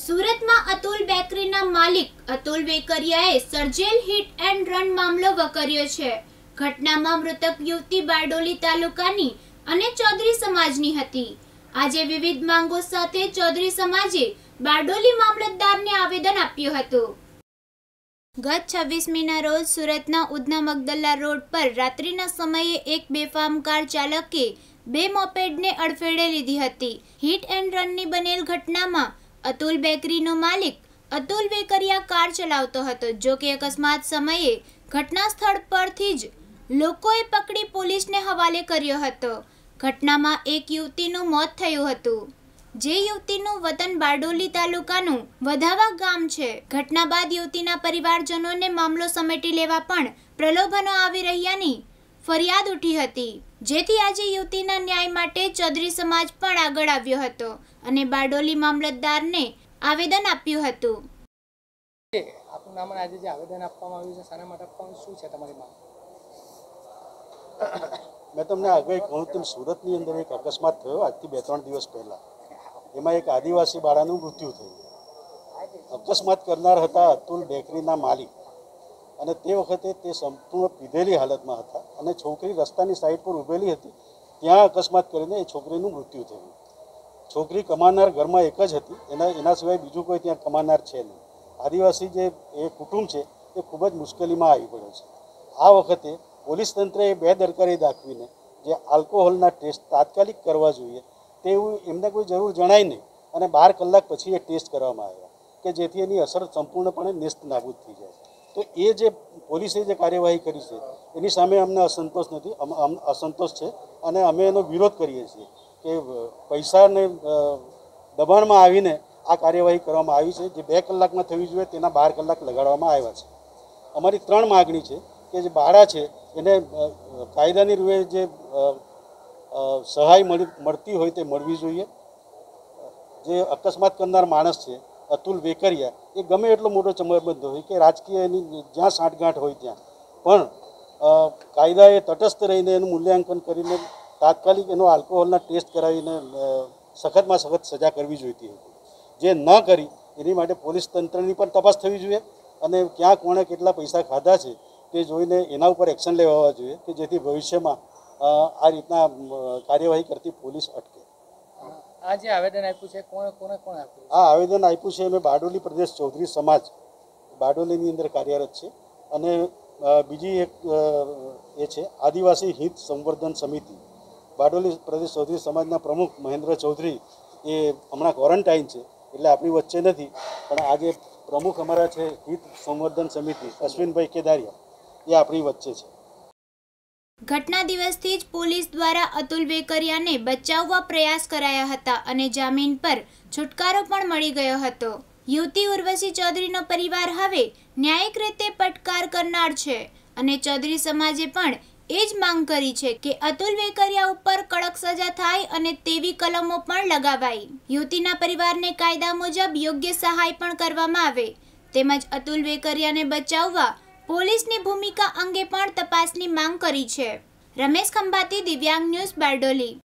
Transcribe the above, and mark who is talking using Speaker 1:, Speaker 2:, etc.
Speaker 1: સુરતમાં અતુલ બેકરીના માલિક અતુલ વેકરિયાએ સર્જેલ હિટ એન્ડ રન મામલો વકર્યો છે। ઘટનામાં મૃતક યુવતી બારડોલી તાલુકાની અને ચૌધરી સમાજની હતી। આજે વિવિધ માંગો સાથે ચૌધરી સમાજે બારડોલી મામલતદારને આવેદન આપ્યું હતું। ગત 26મીના રોજ સુરતના ઉધના મગદલ્લા રોડ પર રાત્રિના સમયે એક બેફામ કાર ચાલકે બે મોપેડને અડફેટે લીધી હતી। હિટ એન્ડ રનની બનેલ ઘટનામાં અતુલ બેકરીનો માલિક અતુલ વેકરિયા કાર ચલાવતો હતો। જો કે અકસ્માત સમયે ઘટના સ્થળ પરથી જ લોકોએ પકડી પોલીસને હવાલે કર્યો હતો। ઘટનામાં એક યુવતીનું મોત થયું હતું, જે યુવતીનું વતન બારડોલી તાલુકાનું વધાવા ગામ છે। ઘટના બાદ યુવતીના પરિવારજનોને મામલો સમેટી લેવા પણ પ્રલોભનો આવી રહ્યાની ફરિયાદ ઉઠી હતી, જેથી આજે યુવતીના ન્યાય માટે ચૌધરી સમાજ પણ આગળ આવ્યો હતો અને બારડોલી મામલતદારને આવેદન આપ્યું હતું।
Speaker 2: આપનું નામ અને આજે જે આવેદન આપવામાં આવ્યું છે શાના માટે આપવાનું શું છે તમારી માંગ?
Speaker 3: મેં તમને આગળ કહ્યું તેમ સુરતની અંદર એક અકસ્માત થયો આજથી 2-3 દિવસ પહેલાં। એમાં એક આદિવાસી બાળાનું મૃત્યુ થયું। અકસ્માત કરનાર હતા અતુલ બેકરીના માલિક, અને તે વખતે તે સંપૂર્ણ પીધેલી હાલતમાં હતા અને છોકરી રસ્તાની સાઈડ પર ઊભેલી હતી, ત્યાં અકસ્માત કરીને એ છોકરીનું મૃત્યુ થયું। છોકરી કમાનાર ઘરમાં એક જ હતી, એના સિવાય બીજું કોઈ ત્યાં કમાનાર છે નહીં। આદિવાસી જે એ કુટુંબ છે એ ખૂબ જ મુશ્કેલીમાં આવી પડ્યો છે। આ વખતે પોલીસ તંત્રએ બેદરકારી દાખવીને જે આલ્કોહોલના ટેસ્ટ તાત્કાલિક કરવા જોઈએ તેવું એમને કોઈ જરૂર જણાય નહીં, અને 12 કલાક પછી એ ટેસ્ટ કરવામાં આવ્યા કે જેથી એની અસર સંપૂર્ણપણે નેસ્ત નાબૂદ થઈ જાય। તો એ જે પોલીસે જે કાર્યવાહી કરી છે એની સામે અમને અસંતોષ છે અને અમે એનો વિરોધ કરીએ છીએ કે પૈસાને દબાણમાં આવીને આ કાર્યવાહી કરવામાં આવી છે। જે 2 કલાકમાં થવી જોઈએ તેના 12 કલાક લગાડવામાં આવ્યા છે। અમારી 3 માગણી છે કે જે બાળા છે એને કાયદાની રૂએ જે સહાય મળતી હોય તે મળવી જોઈએ। જે અકસ્માત કરનાર માણસ છે અતુલ વેકરિયા એ ગમે એટલો મોટો ચમરબંધ હોય કે રાજકીય એની જ્યાં સાંઠગાંઠ હોય ત્યાં પણ કાયદાએ તટસ્થ રહીને એનું મૂલ્યાંકન કરીને તાત્કાલિક એનો આલ્કોહોલના ટેસ્ટ કરાવીને સખતમાં સખત સજા કરવી જોઈતી હતી, જે ન કરી એની માટે પોલીસ તંત્રની પણ તપાસ થવી જોઈએ અને ક્યાં કોણે કેટલા પૈસા ખાધા છે તે જોઈને એના ઉપર એક્શન લેવા જોઈએ કે જેથી ભવિષ્યમાં આ રીતના કાર્યવાહી કરતી પોલીસ અટકે।
Speaker 2: આ જે આવેદન આપ્યું છે કોણે આપ્યું?
Speaker 3: આ આવેદન આપ્યું છે અમે બારડોલી પ્રદેશ ચૌધરી સમાજ બારડોલીની અંદર કાર્યરત છે, અને બીજી એક એ છે આદિવાસી હિત સંવર્ધન સમિતિ બારડોલી પ્રદેશ ચૌધરી સમાજના પ્રમુખ મહેન્દ્ર ચૌધરી એ હમણાં ક્વોરન્ટાઇન છે એટલે આપણી વચ્ચે નથી, પણ આજે પ્રમુખ અમારા છે હિત સંવર્ધન સમિતિ અશ્વિનભાઈ કેદારિયા એ આપણી વચ્ચે છે।
Speaker 1: ઘટના દિવસથી જ પોલીસ દ્વારા અતુલ વેકરિયાને બચાવવા પ્રયાસ કરાયા હતા અને જામીન પર છુટકારો પણ મળી ગયો હતો। યુવતી ઉર્વશી ચૌધરીનો પરિવાર હવે ન્યાયિક રીતે પડકાર કરનાર છે અને ચૌધરી સમાજે પણ એ જ માંગ કરી છે કે અતુલ વેકરિયા ઉપર કડક સજા થાય અને તેવી કલમો પણ લગાવાય। યુવતીના પરિવારને કાયદા મુજબ યોગ્ય સહાય પણ કરવામાં આવે, તેમજ અતુલ વેકરિયાને બચાવવા પોલીસની ભૂમિકા અંગે પણ તપાસની માંગ કરી છે। રમેશ ખંભાતી, દિવ્યાંગ ન્યૂઝ, બારડોલી।